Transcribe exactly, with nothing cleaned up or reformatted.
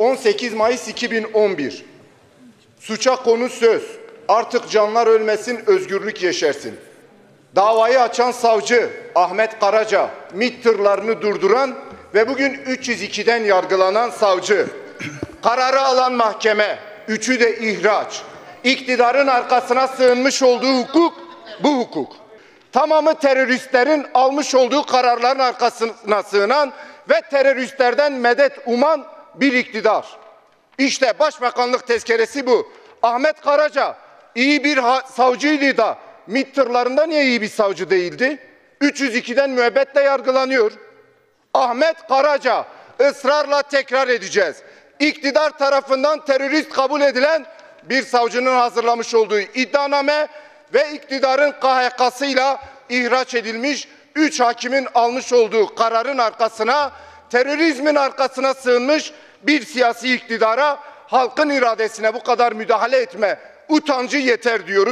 on sekiz Mayıs iki bin on bir. Suça konu söz. Artık canlar ölmesin, özgürlük yeşersin. Davayı açan savcı Ahmet Karaca, MİT tırlarını durduran ve bugün üç yüz iki'den yargılanan savcı. Kararı alan mahkeme, üçü de ihraç. İktidarın arkasına sığınmış olduğu hukuk, bu hukuk. Tamamı teröristlerin almış olduğu kararların arkasına sığınan ve teröristlerden medet uman bir iktidar. İşte başbakanlık tezkeresi bu. Ahmet Karaca iyi bir savcıydı da MİT tırlarında niye iyi bir savcı değildi? üç yüz iki'den müebbetle yargılanıyor. Ahmet Karaca, ısrarla tekrar edeceğiz, İktidar tarafından terörist kabul edilen bir savcının hazırlamış olduğu iddianame ve iktidarın K H K'sıyla ihraç edilmiş üç hakimin almış olduğu kararın arkasına, terörizmin arkasına sığınmış bir siyasi iktidara, halkın iradesine bu kadar müdahale etme utancı yeter diyoruz.